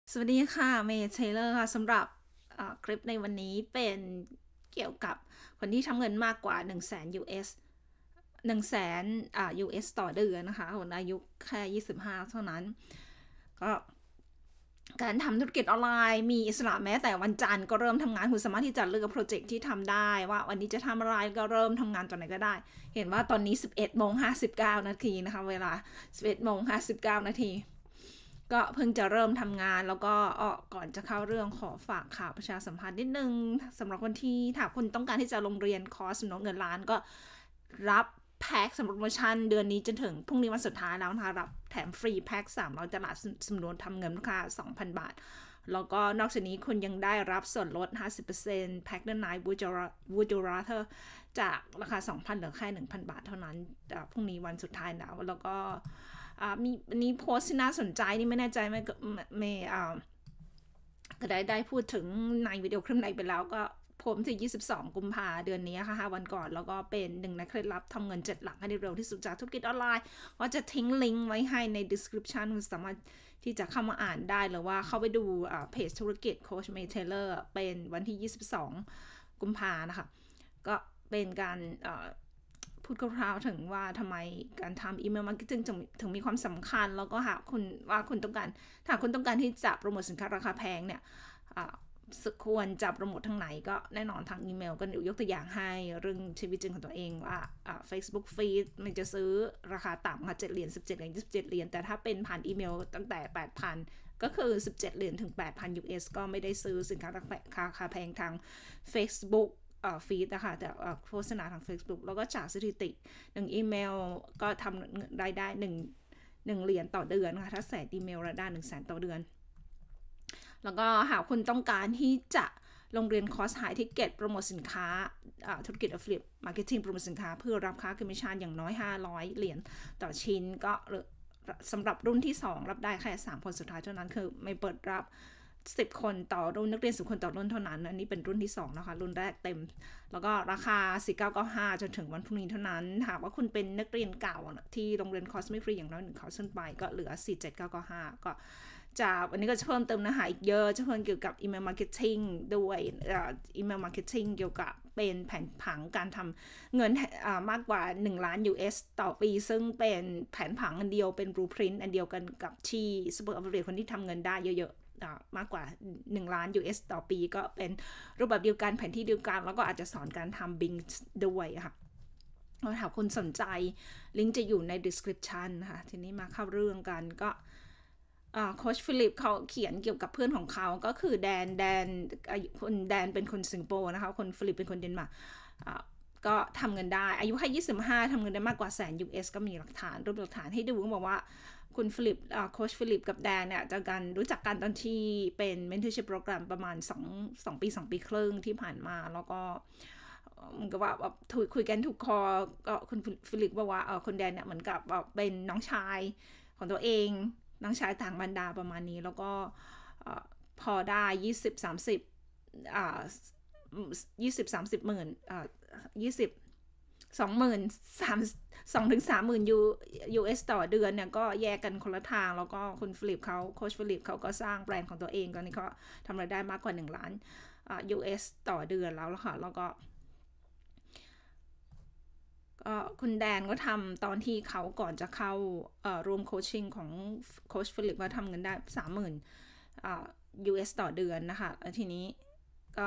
สวัสดีค่ะเมย์เทเลอร์ค่ะสำหรับคลิปในวันนี้เป็นเกี่ยวกับคนที่ทำเงินมากกว่า 100,000 US 100,000US ต่อเดือนนะคะคนอายุแค่25เท่านั้นก็การทำธุรกิจออนไลน์มีอิสระแม้แต่วันจันทร์ก็เริ่มทำงานคุณสามารถที่จะเลือกโปรเจกต์ที่ทำได้ว่าวันนี้จะทำอะไรก็เริ่มทำงานตอนไหนก็ได้เห็นว่าตอนนี้ 11:59 นาทีนะคะเวลา 11:59 นาทีก็เพิ่งจะเริ่มทำงานแล้วก็ก่อนจะเข้าเรื่องขอฝากข่าวประชาสัมพันธ์นิดนึงสำหรับคนที่ถ้าคุณต้องการที่จะลงเรียนคอร์สสำนวนเงินล้านก็รับแพ็กสำหรับโปรโมชั่นเดือนนี้จนถึงพรุ่งนี้วันสุดท้ายแล้วนะคะรับแถมฟรีแพ็ก300ตลาดสำนวนทำเงินราคา 2,000 บาทแล้วก็นอกจากนี้คุณยังได้รับส่วนลด 50% แพ็กเดอร์ไนท์วูจูราเธอร์จากราคา 2,000 เหลือแค่ 1,000 บาทเท่านั้นพรุ่งนี้วันสุดท้ายแล้วก็มีโพสต์ที่น่าสนใจนี่ไม่แน่ใจไม่ก็ได้พูดถึงในวิดีโอคลิปไหนไปแล้วก็ผมที่22 กุมภาเดือนนี้ค่ะ5 วันก่อนแล้วก็เป็นหนึ่งในเคล็ดลับทำเงิน7 หลักให้ได้เร็วที่สุดจากธุรกิจออนไลน์ว่าจะทิ้งลิงก์ไว้ให้ใน description คุณสามารถที่จะเข้ามาอ่านได้หรือว่าเข้าไปดูเพจธุรกิจโค้ชเมย์เทเลอร์เป็นวันที่22 กุมภานะคะก็เป็นการพูดคร่าวๆถึงว่าทำไมการทำอีเมลมาร์เก็ตติ้งถึงมีความสำคัญแล้วก็หากคุณต้องการถ้าคุณต้องการที่จะโปรโมทสินค้าราคาแพงเนี่ยควรจะโปรโมททางไหนก็แน่นอนทางอีเมลก็ยกตัวอย่างให้เรื่องชีวิตจริงของตัวเองว่าFacebook Feed มันจะซื้อราคาต่ำค่ะ7 เหรียญ 17 เหรียญ 27 เหรียญแต่ถ้าเป็นผ่านอีเมลตั้งแต่ 8,000 ก็คือ 17 เหรียญถึง 8,000 US ก็ไม่ได้ซื้อสินค้าราคาแพงทาง Facebookฟีดนะคะแต่โฆษณาทาง Facebook แล้วก็จากสถิติ1อีเมลก็ทำรายได้1เหรียญต่อเดือนค่ะถ้าแสนอีเมลรายได้100,000ต่อเดือนแล้วก็หากคุณต้องการที่จะลงเรียนคอร์สไฮทิเก็ตโปรโมทสินค้าธุรกิจ Affiliate Marketing โปรโมทสินค้าเพื่อรับค่าคอมมิชชั่นอย่างน้อย500เหรียญต่อชิ้นก็สำหรับรุ่นที่2รับได้แค่3 คนสุดท้ายเท่านั้นคือไม่เปิดรับ10 คนต่อรุ่นนักเรียน10 คนต่อรุ่นเท่านั้นอันนี้เป็นรุ่นที่2นะคะรุ่นแรกเต็มแล้วก็ราคา4995จนถึงวันพรุ่งนี้เท่านั้นหากว่าคุณเป็นนักเรียนเก่าที่โรงเรียนคอร์สไม่ฟรีอย่างน้อย1 คอร์สขึ้นไปก็เหลือ47995ก็จะวันนี้ก็จะเพิ่มเติมเนื้อหาอีกเยอะจะเพิ่มเกี่ยวกับอีเมลมาร์เก็ตติ้งด้วยอีเมลมาร์เก็ตติ้งเกี่ยวกับเป็นแผนผังการทำเงินมากกว่า1 ล้าน US ต่อปีซึ่งเป็นแผนผังอันเดียวเป็นบลูพรินต์อันเดียวกันกับที่ซูเปอร์อัพเดทคนที่ทำเงินได้เยอะๆมากกว่า1 ล้าน US ต่อปีก็เป็นรูปแบบเดียวกันแผนที่เดียวกันแล้วก็อาจจะสอนการทำบิงด้วยค่ะถ้าคุณสนใจลิงก์จะอยู่ใน description ค่ะทีนี้มาเข้าเรื่องกันก็โค้ชฟิลิปเขาเขียนเกี่ยวกับเพื่อนของเขาก็คือแดนคนแดนเป็นคนสิงคโปร์นะคะคนฟิลิปเป็นคนเดนมาร์กก็ทำเงินได้อายุแค่25ทำเงินได้มากกว่า100,000 US ก็มีหลักฐานรูปหลักฐานให้ดูก็บอกว่าคุณฟิลิปโค้ชฟิลิปกับแดนเนี่ยจากการรู้จักกันตอนที่เป็น mentorship program ประมาณ2 ปี 2 ปีครึ่งที่ผ่านมาแล้วก็มันก็ว่าคุยกันถูกคอก็คุณฟิลิปบอกว่าคนแดนเนี่ยเหมือนกับเป็นน้องชายของตัวเองน้องชายต่างบรรดาประมาณนี้แล้วก็พอได้20-30 20-30 หมื่น2-30,000 US ต่อเดือนเนี่ยก็แยกกันคนละทางแล้วก็คุณฟิลิปเขาโค้ชฟิลิปเขาก็สร้างแบรนด์ของตัวเองตอนนี้เขาทำรายได้มากกว่า1 ล้าน US ต่อเดือนแล้วค่ะแล้วก็คุณแดนก็ทำตอนที่เขาก่อนจะเข้ารวมโคชชิ่งของโค้ชฟิลิปว่าทำเงินได้ 30,000 US ต่อเดือนนะคะแล้วทีนี้ก็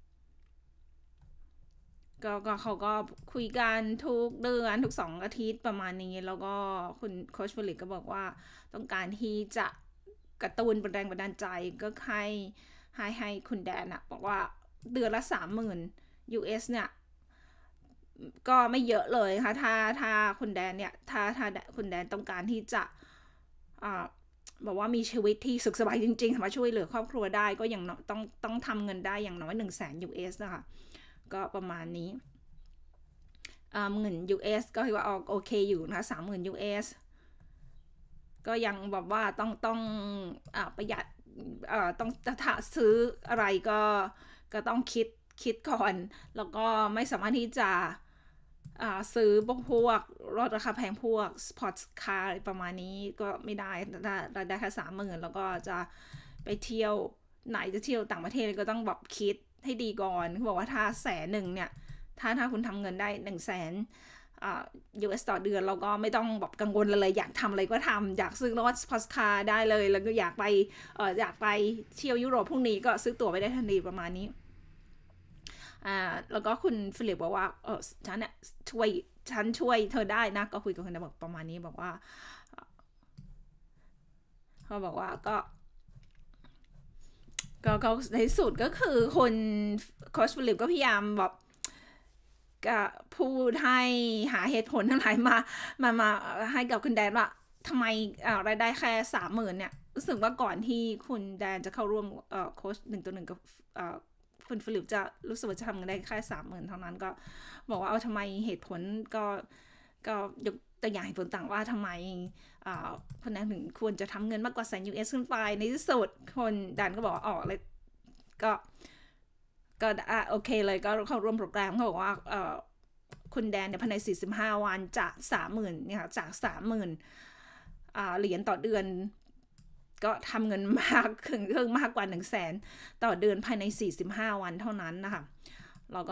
เขาก็คุยกันทุกเดือนทุก2 อาทิตย์ประมาณนี้แล้วก็คุณโค้ชฟิลิปก็บอกว่าต้องการที่จะกระตุ้นแรงบันดาลใจก็ให้คุณแดนนะบอกว่าเดือนละ 30,000 US เนี่ยก็ไม่เยอะเลยค่ะถ้าคุณแดนเนี่ยถ้าคุณแดนต้องการที่จะบอกว่ามีชีวิตที่สุขสบายจริงๆสามารถช่วยเหลือครอบครัวได้ก็อย่างน้อยต้องทำเงินได้อย่างน้อย100,000 US นะคะก็ประมาณนี้เงิน US ก็ถือว่าโอเคอยู่นะคะ30,000 US ก็ยังแบบว่าต้องประหยัดต้องถ้าซื้ออะไรก็ต้องคิดก่อนแล้วก็ไม่สามารถที่จะซื้อพวกรถราคาแพงพวกสปอร์ตคาร์ประมาณนี้ก็ไม่ได้ได้แค่30,000แล้วก็จะไปเที่ยวไหนจะเที่ยวต่างประเทศก็ต้องแบบคิดให้ดีก่อนเขาบอกว่าถ้า100,000เนี่ยถ้าคุณทำเงินได้100,000 US ต่อเดือนเราก็ไม่ต้องแบบกังวลเลยอยากทำอะไรก็ทำอยากซื้อรถพอสคาร์ได้เลยแล้วก็อยากไปเที่ยวยุโรปพรุ่งนี้ก็ซื้อตั๋วไปได้ทันทีประมาณนี้แล้วก็คุณฟิลิปบอกว่าฉันช่วยเธอได้นะก็คุยกับคุณบอกประมาณนี้บอกว่าเขาบอกว่าก็ในสุดก็คือคนโค้ชฟิลิปก็พยายามแบบก็พูดให้หาเหตุผลทั้งหลายมาให้กับคุณแดนว่าทำไมรายได้แค่30,000เนี่ยรู้สึกว่าก่อนที่คุณแดนจะเข้าร่วมโค้ช1:1กับคุณฟิลิปจะรู้สึกว่าจะทำเงินได้แค่30,000เท่านั้นก็บอกว่าทำไมเหตุผลก็ยกตัวอย่างเหตุผลต่างว่าทำไมคนนั้นถึงควรจะทำเงินมากกว่า100,000 US ขึ้นไปในที่สุดคนแดนก็บอกว่าเลยก็โอเคเลยก็เข้าร่วมโปรแกรมเขาบอกว่าคุณแดนเนี่ยภายใน45 วันจาก30,000เนี่ยค่ะจาก 30,000 เหรียญต่อเดือนก็ทำเงินมากมากกว่า100,000ต่อเดือนภายใน45 วันเท่านั้นนะคะแล้ว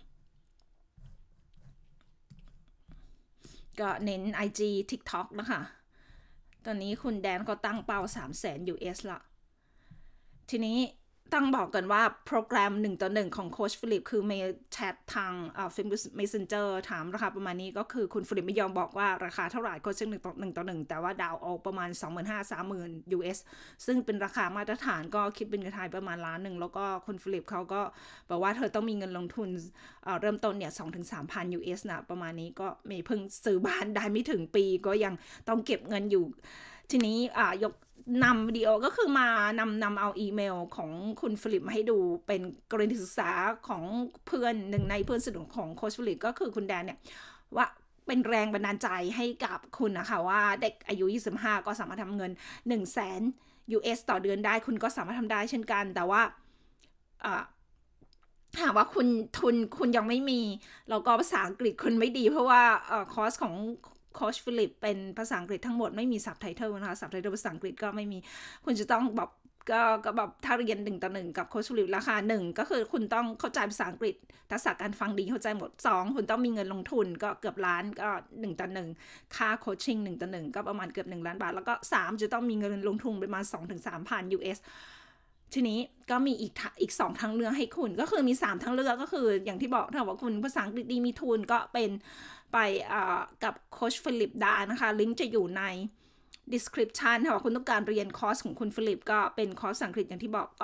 ก็เน้น IG TikTok นะคะตอนนี้คุณแดนก็ตั้งเป้า300,000 US ละทีนี้ต้องบอกกันว่าโปรแกรม1:1ของโค้ชฟิลิปคือเมย์แชททางFacebook Messenger ถามราคาประมาณนี้ก็คือคุณฟิลิปไม่ยอมบอกว่าราคาเท่าไหร่โค้ช1:1แต่ว่าดาวเอาประมาณ 25,000-30,000 US ซึ่งเป็นราคามาตรฐานก็คิดเป็นเงินไทยประมาณ1,000,000แล้วก็คุณฟิลิปเขาก็บอกว่าเธอต้องมีเงินลงทุนเริ่มต้นเนี่ย 2-3,000 US นะประมาณนี้ก็เมย์เพิ่งซื้อบ้านได้ไม่ถึงปีก็ยังต้องเก็บเงินอยู่ทีนี้ยกนำวิดีโอก็คือมานำเอาอีเมลของคุณฟิลิปมาให้ดูเป็นกรณีศึกษาของเพื่อนหนึ่งในเพื่อนสนิทของโค้ชฟิลิปก็คือคุณแดนเนี่ยว่าเป็นแรงบันดาลใจให้กับคุณนะคะว่าเด็กอายุ25ก็สามารถทำเงิน100,000 US ต่อเดือนได้คุณก็สามารถทำได้เช่นกันแต่ว่าหากว่าคุณยังไม่มีแล้วก็ภาษาอังกฤษคุณไม่ดีเพราะว่าคอร์สของโค้ชฟิลิปเป็นภาษาอังกฤษทั้งหมดไม่มีซับไตเติลนะคะซับไตเติลภาษาอังกฤษก็ไม่มีคุณจะต้องแบบก็แบบถ้าเรียน1:1กับโค้ชฟิลิปราคา1ก็คือคุณต้องเข้าใจภาษาอังกฤษทักษะการฟังดีเข้าใจหมด2คุณต้องมีเงินลงทุนก็เกือบล้านก็1:1ค่าโคชชิ่ง1:1ก็ประมาณเกือบ1 ล้านบาทแล้วก็3จะต้องมีเงินลงทุนประมาณ 2-3,000 USทีนี้ก็มีอีก2ทางเลือกให้คุณก็คือมี3ทางเลือกก็คืออย่างที่บอกถ้าว่าคุณภาษาอังกฤษดีมีทุนก็เป็นไปกับโค้ชฟิลิปได้นะคะลิงก์จะอยู่ใน description ถ้าว่าคุณต้องการเรียนคอร์สของคุณฟิลิปก็เป็นคอร์สภาษาอังกฤษอย่างที่บอกก็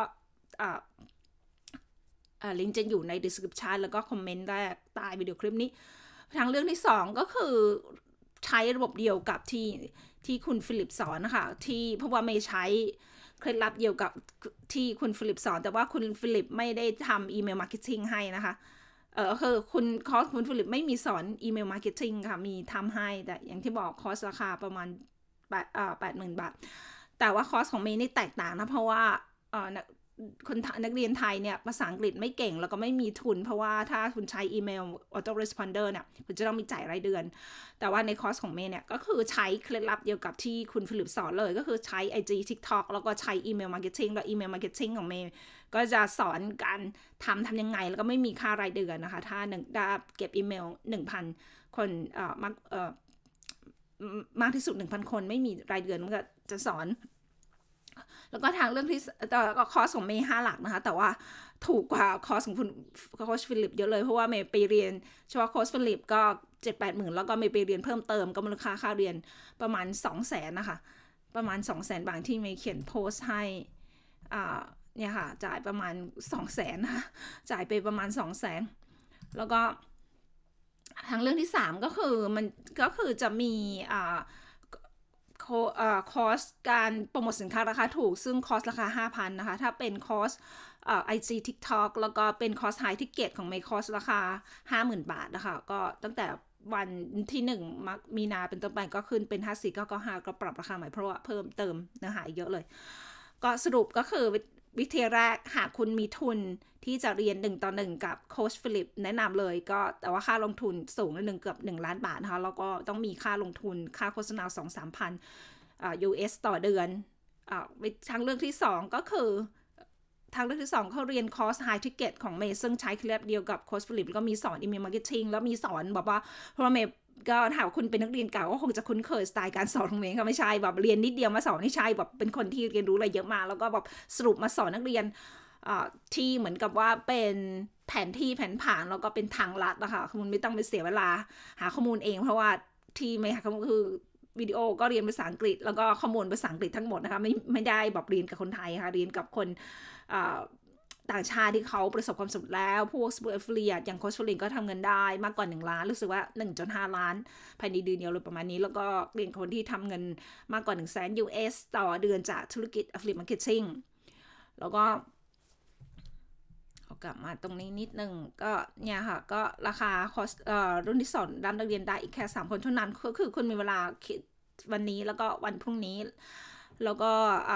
ลิงก์จะอยู่ใน description แล้วก็คอมเมนต์แรกใต้วิดีโอคลิปนี้ทางเลือกที่2ก็คือใช้ระบบเดียวกับที่คุณฟิลิปสอนนะคะที่เพราะว่าไม่ใช้เคล็ดลับเดียวกับที่คุณฟิลิปสอนแต่ว่าคุณฟิลิปไม่ได้ทำอีเมลมาร์เก็ตติ้งให้นะคะคือคุณฟิลิปไม่มีสอนอีเมลมาร์เก็ตติ้งค่ะมีทำให้แต่อย่างที่บอกคอร์สราคาประมาณ80,000 บาทแต่ว่าคอร์สของเมย์นี่แตกต่างนะเพราะว่านักเรียนไทยเนี่ยภาษาอังกฤษไม่เก่งแล้วก็ไม่มีทุนเพราะว่าถ้าคุณใช้อีเมล autoresponder เนี่ยคุณจะต้องมีจ่ายรายเดือนแต่ว่าในคอร์สของเมย์เนี่ยก็คือใช้เคล็ดลับเดียวกับที่คุณฟิลิปสอนเลยก็คือใช้ IG TikTok แล้วก็ใช้อีเมลมาร์เก็ตติ้งแล้วอีเมลมาร์เก็ตติ้งของเมย์ก็จะสอนการทำยังไงแล้วก็ไม่มีค่ารายเดือนนะคะถ้าได้เก็บอีเมล 1,000 คนมากที่สุด 1,000 คนไม่มีรายเดือนมันก็จะสอนแล้วก็ทางเรื่องที่ก็คอร์สของเมย์5 หลักนะคะแต่ว่าถูกกว่าคอร์สของคุณโค้ชฟิลิปเยอะเลยเพราะว่าเมย์ไปเรียนเฉพาะโค้ชฟิลิปก็ 7-8 หมื่นแล้วก็เมย์ไปเรียนเพิ่มเติมก็มูลค่าค่าเรียนประมาณ 200,000 นะคะประมาณ 200,000 บาทที่เมย์เขียนโพสต์ให้เนี่ยค่ะจ่ายประมาณ 200,000 นะคะจ่ายไปประมาณ 200,000 แล้วก็ทางเรื่องที่3ก็คือจะมีคอร์สการโปรโมทสินค้าราคาถูกซึ่งคอร์สราคา 5,000 นะคะถ้าเป็นคอร์สIG TikTok แล้วก็เป็นคอร์ส High Ticket ของเมย์คอร์สราคา 50,000 บาทนะคะก็ตั้งแต่วันที่1 มีนาเป็นต้นไปก็ขึ้นเป็น 54,995 ก็ปรับราคาใหม่เพราะว่าเพิ่มเติมเนื้อหาเยอะเลยก็สรุปก็คือวิธีแรกหากคุณมีทุนที่จะเรียน1:1กับโค้ชฟิลิปแนะนำเลยก็แต่ว่าค่าลงทุนสูงเกือบ1 ล้านบาทนะคะแล้วก็ต้องมีค่าลงทุนค่าโฆษณา 2-3,000 US ต่อเดือนทางเลือกที่2ก็คือทางเลือกที่2เขาเรียนคอร์ส High Ticket ของเมย์ซึ่งใช้เคล็ดเดียวกับโค้ชฟิลิปแล้วก็มีสอน Email Marketing แล้วมีสอนแบบว่าเพราะเมย์ก็ถามคุณเป็นนักเรียนเก่าก็คงจะคุ้นเคยสไตล์การสอนของเมย์ค่ะไม่ใช่แบบเรียนนิดเดียวมาสอนไม่ใช่แบบเป็นคนที่เรียนรู้อะไรเยอะมากแล้วก็แบบสรุปมาสอนนักเรียนที่เหมือนกับว่าเป็นแผนที่แผนผังแล้วก็เป็นทางลัดนะคะคุณไม่ต้องไปเสียเวลาหาข้อมูลเองเพราะว่าที่ไม่หาข้อมูลคือวิดีโอก็เรียนภาษาอังกฤษแล้วก็ข้อมูลภาษาอังกฤษทั้งหมดนะคะไม่ได้แบบเรียนกับคนไทยค่ะเรียนกับคนต่างชาติที่เขาประสบความสำเร็จแล้วพวก Super Affiliate อย่างโค้ชฟลินก็ทำเงินได้มากกว่า1 ล้านรู้สึกว่า 1.5 ล้านภายในเดือนเดียวเลยประมาณนี้แล้วก็เรียนคนที่ทำเงินมากกว่า 100,000 US ต่อเดือนจากธุรกิจ Affiliate Marketing แล้วก็กลับมาตรงนี้นิดนึงก็เนี่ยค่ะก็ราคาคอร์สรุ่นที่2รับนักเรียนได้อีกแค่3 คนเท่านั้นก็คือคุณมีเวลาวันนี้แล้วก็วันพรุ่งนี้แล้วก็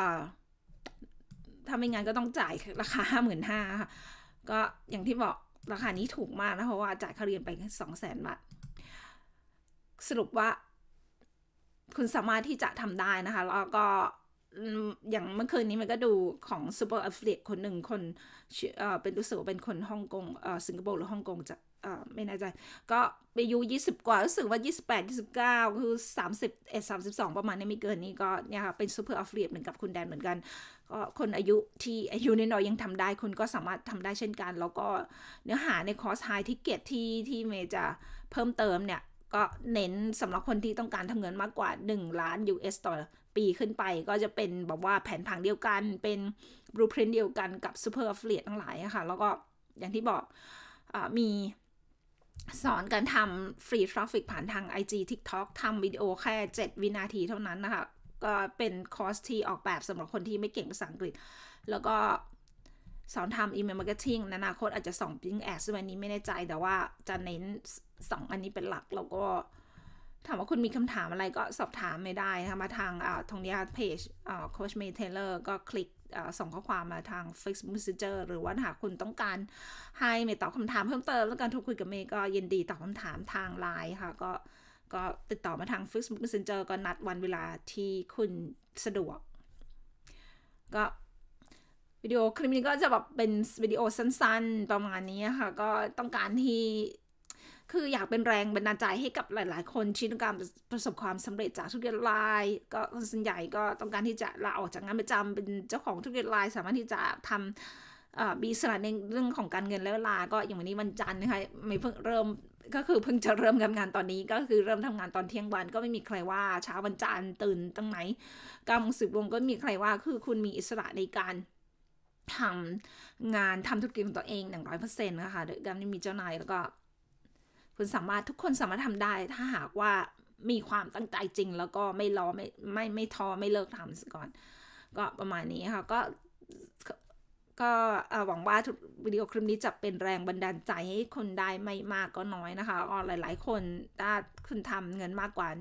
ถ้าไม่งั้นก็ต้องจ่ายราคา 55,000 ค่ะก็อย่างที่บอกราคานี้ถูกมากนะเพราะว่าจ่ายค่าเรียนไป 200,000 บาทสรุปว่าคุณสามารถที่จะทำได้นะคะแล้วก็อย่างเมื่อคืนนี้มันก็ดูของ Super Affiliate คนหนึ่งคนเป็นรู้สึกว่าเป็นคนฮ่องกงสิงคโปร์หรือฮ่องกงจะไม่แน่ใจก็อายุ20 กว่ารู้สึกว่า28 29คือ31 32ประมาณนี้ไม่เกินนี้ก็เนี่ยค่ะเป็น Super Affiliate เหมือนกับคุณแดนเหมือนกันก็คนอายุน้อยๆยังทำได้คุณก็สามารถทำได้เช่นกันแล้วก็เนื้อหาในคอร์ส High Ticket ที่เมย์จะเพิ่มเติมเนี่ยก็เน้นสำหรับคนที่ต้องการทำเงินมากกว่า1 ล้าน US ต่อปีขึ้นไปก็จะเป็นแบบว่าแผนผังเดียวกันเป็น blueprint เดียวกันกับ Super Affiliate ทั้งหลายค่ะแล้วก็อย่างที่บอกมีสอนการทำ free traffic ผ่านทาง IG TikTok ทำวิดีโอแค่7 วินาทีเท่านั้นนะคะก็เป็นคอร์สที่ออกแบบสำหรับคนที่ไม่เก่งภาษาอังกฤษแล้วก็สอนทำ email marketing ในอนาคตอาจจะส่ง Bing Ads วันนี้ไม่แน่ใจแต่ว่าจะเน้น2 อันนี้เป็นหลักแล้วก็ถามว่าคุณมีคำถามอะไรก็สอบถามไม่ได้ค่ะมาทางตรงนี้เพจโค้ชเมย์เทเลอร์ก็คลิกส่งข้อความมาทาง Facebook Messenger หรือว่าหากคุณต้องการให้เมย์ตอบคำถามเพิ่มเติมแล้วการโทรคุยกับเมย์ก็ยินดีตอบคำถามทาง LINE ค่ะก็ติดต่อมาทาง Facebook Messenger ก็นัดวันเวลาที่คุณสะดวกก็วิดีโอคลิปนี้ก็จะแบบเป็นวิดีโอสั้นๆประมาณนี้ค่ะก็ต้องการที่คืออยากเป็นแรงบันดาลใจให้กับหลายๆคนที่ต้องการประสบความสำเร็จจากธุรกิจไลน์ก็ส่วนใหญ่ก็ต้องการที่จะลาออกจากงานประจำเป็นเจ้าของธุรกิจไลน์สามารถที่จะทำมีอิสระในเรื่องของการเงินและเวลาก็อย่างวันนี้วันจันทร์นะคะไม่เพิ่งเริ่มก็คือเพิ่งจะเริ่มทำงานตอนนี้ก็คือเริ่มทำงานตอนเที่ยงวันก็ไม่มีใครว่าเช้าวันจันทร์ตื่นตั้งไหน9 โมง 10 โมงก็มีใครว่าคือคุณมีอิสระในการทำงานทำธุรกิจของตัวเอง 100% นะคะโดยการไม่มีเจ้านายแล้วก็ทุกคนสามารถทำได้ถ้าหากว่ามีความตั้งใจจริงแล้วก็ไม่ล้อไม่ท้อไม่เลิกทำก่อนก็ประมาณนี้ค่ะก็หวังว่าวิดีโอคลิปนี้จะเป็นแรงบันดาลใจให้คนได้ไม่มากก็น้อยนะคะก็หลายๆคนถ้าคุณทำเงินมากกว่า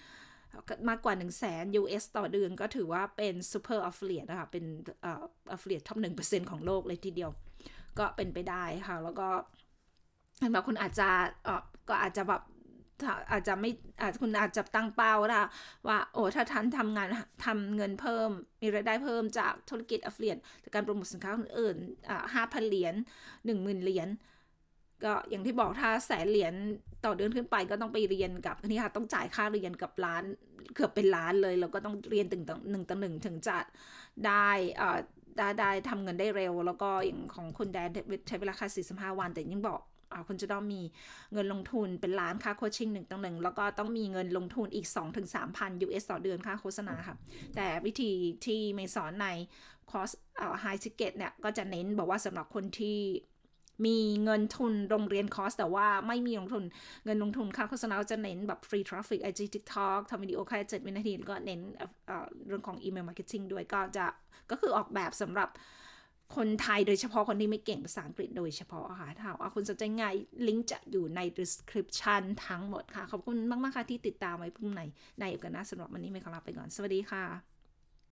100,000 US ต่อเดือนก็ถือว่าเป็น Super Affiliate นะคะเป็นAffiliate Top 1% ของโลกเลยทีเดียวก็เป็นไปได้ค่ะแล้วก็แบบคุณอาจจะก็อาจจะแบบอาจจะไม่คุณอาจจะตั้งเป้าว่าโอ้ถ้าท่านทำเงินเพิ่มมีรายได้เพิ่มจากธุรกิจ Affiliate จากการโปรโมทสินค้าอื่น5,000 เหรียญ 10,000 เหรียญก็อย่างที่บอกถ้า100,000 เหรียญต่อเดือนขึ้นไปก็ต้องไปเรียนกับนี่ค่ะต้องจ่ายค่าเรียนกับล้านเกือบเป็นล้านเลยแล้วก็ต้องเรียน1 ถึงจะได้ทำเงินได้เร็วแล้วก็อย่างของคุณแดนใช้เวลาแค่45 วันแต่ยังบอกคุณจะต้องมีเงินลงทุนเป็นล้านค่าโคชชิ่ง1 แล้วก็ต้องมีเงินลงทุนอีก 2-3,000 US ต่อเดือนค่าโฆษณาค่ะแต่วิธีที่เมย์สอนในคอร์สHigh Ticket เนี่ยก็จะเน้นบอกว่าสำหรับคนที่มีเงินทุนโรงเรียนคอร์สแต่ว่าไม่มีเงินลงทุนค่าโฆษณาจะเน้นแบบ free traffic IG TikTok ทำวิดีโอแค่7 วินาทีแล้วก็เน้นเรื่องของ email marketing ด้วยก็คือออกแบบสำหรับคนไทยโดยเฉพาะคนที่ไม่เก่งภาษาอังกฤษโดยเฉพาะค่ะถ้าว่าคุณสนใจไงลิงก์จะอยู่ใน description ทั้งหมดค่ะขอบคุณมากๆค่ะที่ติดตามไว้พรุ่งในโอกาสหน้าสำหรับวันนี้เมย์ขอลาไปก่อนสวัสดีค่ะ